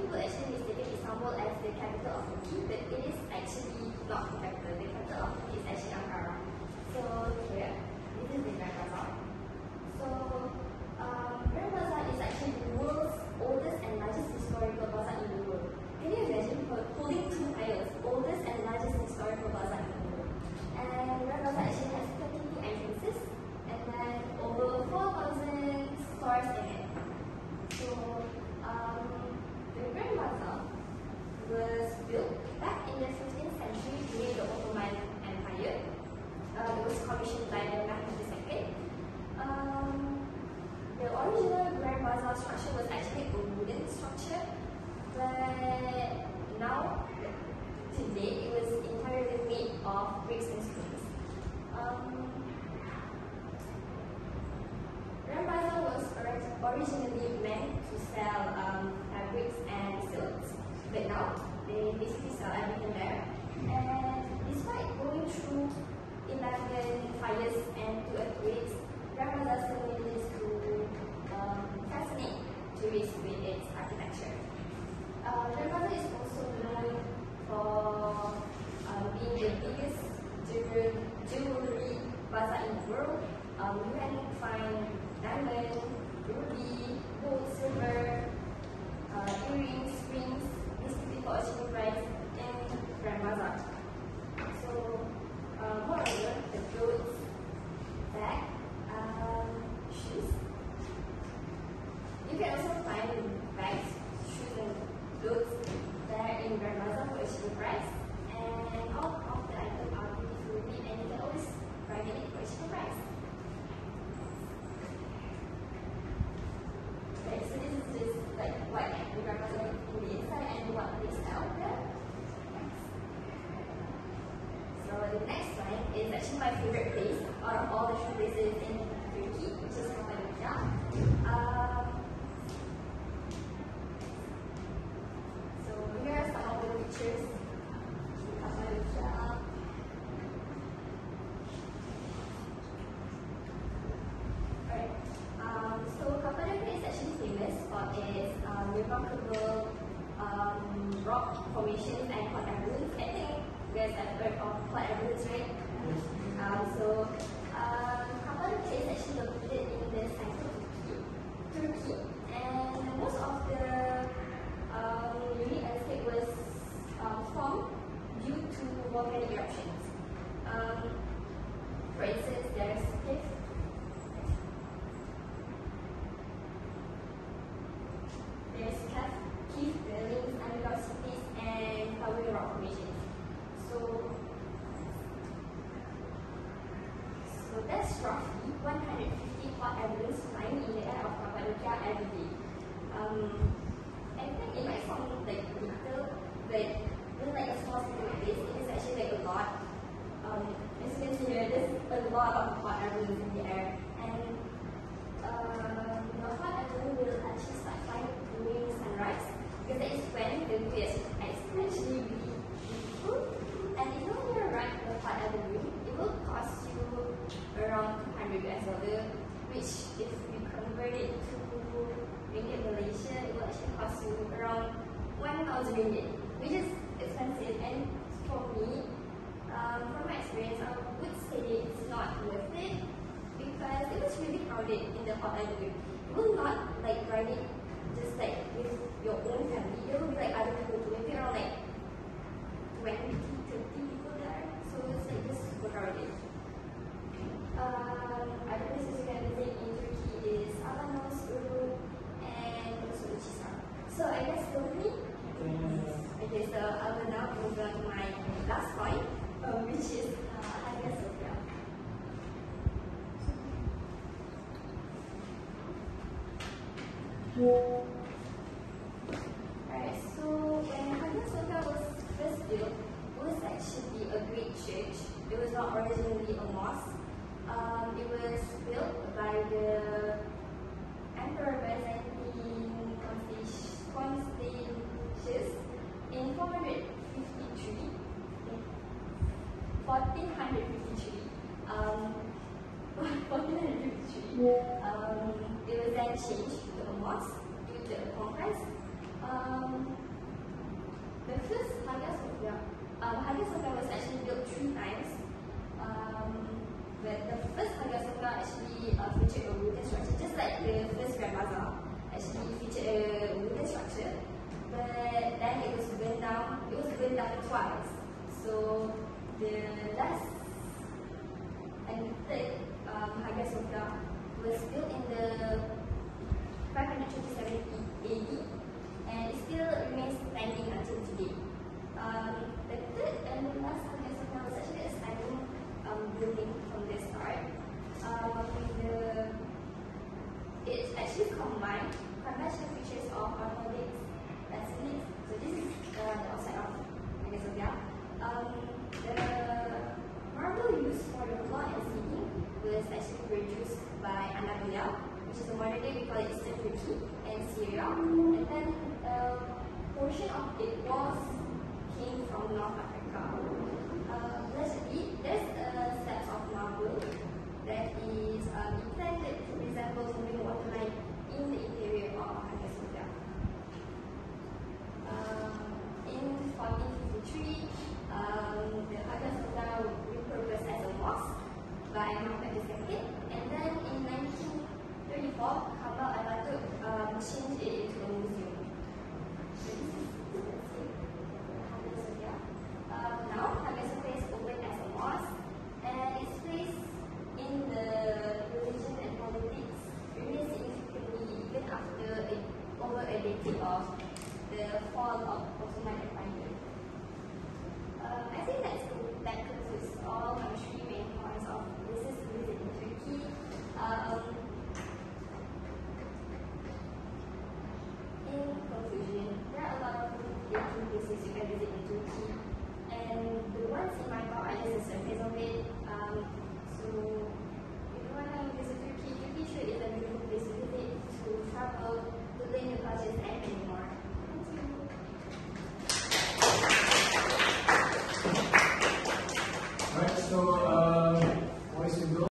people actually mistaken Istanbul as the capital of Turkey, but it is actually not the capital. The capital of Turkey is actually Ankara. So here, this is the Grand Bazaar. So Grand Bazaar is actually the world's oldest and largest historical bazaar in the world. Can you imagine holding two titles, oldest and largest historical bazaar in the world? And Grand Bazaar actually has 32 entrances and then over 4,000 stores in it. So the Grand Bazaar was built back in the 15th century during the Ottoman Empire. It was commissioned by the Mehmed II. The original Grand Bazaar structure was actually a wooden structure, but now, today, it was entirely made of bricks and stones. Grand Bazaar was originally meant to sell fabrics and silks, but now they basically sell everything there. And despite going through 11 fires and 2 earthquakes, Grand Bazaar still manages to fascinate tourists with its architecture. Grand Bazaar is also known for being the biggest jewelry bazaar in the world. You can find diamond, ruby, gold, silver, earrings, rings, basically for a cheap price in Grand Bazaar. So, moreover, the clothes, bag, shoes. You can also find bags, shoes, and clothes there in Grand Bazaar for a cheap price. And all of the items are beautifully made, and you can always bargain it for a cheap price. Okay, so this is just like what the Grand Bazaar in the inside and what they sell there. So the next one is actually my favorite place out of all the three places in Turkey, which is Cappadocia. So here are some of the pictures in Cappadocia. Alright, so Cappadocia is actually famous for its remarkable rock formations and hot air balloons. I think you guys have heard of hot air balloons, right? Cappadocia is actually located in the center of Turkey, and most of the unique landscape was formed due to volcanic eruptions. For instance, there's cliff dwellings, underground cities, and towering rock formations. So that's roughly 150 hot air balloons flying in the air of Cappadocia every day. I think it might sound like little, but in like a small city like this, it is actually like a lot. As you can see here, there's a lot of hot air balloons in the air, and the hot air balloon will actually start flying during sunrise, because that is when the view is actually really beautiful. And if you want to ride the hot air balloon, it will cost you around $200, which if we convert it to ringgit Malaysia, it will actually cost you around 1,000 ringgit, which is expensive. And for me, from my experience, I would say it's not worth it, because it was really crowded in the hot air balloon. You will not like ride it just like with your own family. There will be like other people too, maybe around like 20, 30 people there. So it's like just super crowded. Other places you can visit in Turkey is Avanos, Uru, and also Uçhisar. So I guess go with me. Okay, so I will now move on to my last point, which is Hagia Sophia. Alright, so when Hagia Sophia was first built, it was actually a great church. It was not originally a mosque. It was built by the Emperor Byzantine Constantius in 1453. It was then changed to a mosque due to the conquest. first Hagia Sophia was actually built 3 times. But the first Hagia Sophia actually featured a wooden structure, just like the first Grand Bazaar actually featured a wooden structure. But then it was burned down. It was burned down twice. So the last and third Hagia Sophia was built in the 527 AD, and it still remains standing until today. The third and last Hagia Sophia was actually a stunning building from the start. It's actually combined conventional features of ornaments, basilics. So this is the outside of Hagia Sophia. The marble used for the floor and ceiling was actually produced by Anatolia, which is a modern day we call it Eastern Turkey and Syria. And then a portion of it came from North Africa. There's a set of marble that is intended to resemble moving waterline in the interior of Hagia Sophia. In 1453, the Hagia Sophia was repurposed as a mosque by Muhammad II, and then in 1934, Kamal Atatürk changed it into a museum. So this is Hagia Sophia. Now, Hagia Sophia is open as a mosque, and its place in the religion and politics remains significantly even after over a decade of the fall of Ottoman Empire.